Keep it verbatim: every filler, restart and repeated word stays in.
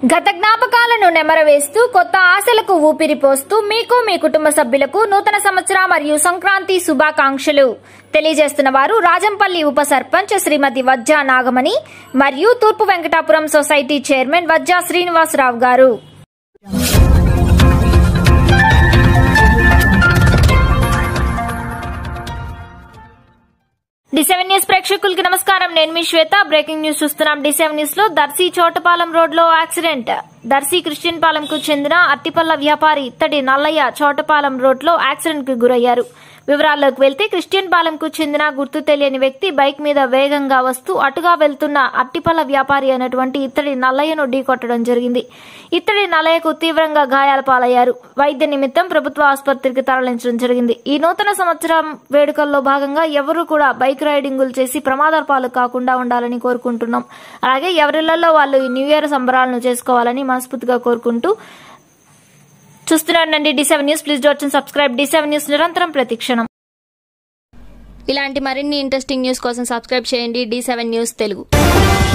గత జ్ఞాపకాలను నెమరవేస్తూ కొత్త ఆశలకు ఊపిరి పోస్తూ మీకు మీ కుటుంబ సభ్యులకు నూతన సంవత్సర మరియు సంక్రాంతి శుభాకాంక్షలు తెలియజేస్తున్న వారు రాజంపల్లి ఉప సర్పంచ్ శ్రీమతి వజ్జా నాగమణి మరియు తూర్పు Venkatapuram society chairman Vajja Srinivasa Rao garu. D seven news ప్రేక్షకులకి నమస్కారం. నేను మీ శ్వేత. బ్రేకింగ్ న్యూస్ చూస్తున్నాం. డి సెవెన్ న్యూస్ లో దర్శి చోటపాలెం రోడ్ లో యాక్సిడెంట్. దర్శి క్రిస్టియన్ పాలెంకు చెందిన అట్టిపల్ల వ్యాపారి ఇత్తడి నల్లయ్య చోటపాలెం రోడ్ లో యాక్సిడెంట్ కు గురయ్యారు. వివరాల్లోకి వెళ్తే క్రిస్టియన్ పాలెంకు చెందిన గుర్తు తెలియని వ్యక్తి బైక్ మీద వేగంగా వస్తూ అటుగా వెళ్తున్న అట్టిపల్ల వ్యాపారి అయినటువంటి ఇత్తడి నల్లయ్యను ఢీకొట్టడం జరిగింది. ఇత్తడి నల్లయ్యకు తీవ్రంగా గాయాల పాలయ్యారు. వైద్య నిమిత్తం ప్రభుత్వ ఆసుపత్రికి తరలించడం జరిగింది. ఈ నూతన సంవత్సరం వేడుకల్లో భాగంగా ఎవరూ కూడా బైక్ రైడింగులు చేసి ప్రమాదాల పాలు కాకుండా ఉండాలని కోరుకుంటున్నాం. అలాగే ఎవరిళ్లలో వాళ్ళు ఈ న్యూ ఇయర్ సంబరాలను చేసుకోవాలని మనస్ఫూర్తిగా కోరుకుంటూ చూస్తున్నానండి డి సెవెన్ న్యూస్. ప్లీజ్ డోట్ సబ్స్క్రైబ్ డి సెవెన్ న్యూస్, నిరంతరం ప్రతిక్షణం. ఇలాంటి మరిన్ని ఇంట్రెస్టింగ్ న్యూస్ కోసం సబ్స్క్రైబ్ చేయండి డి సెవెన్ న్యూస్ తెలుగు.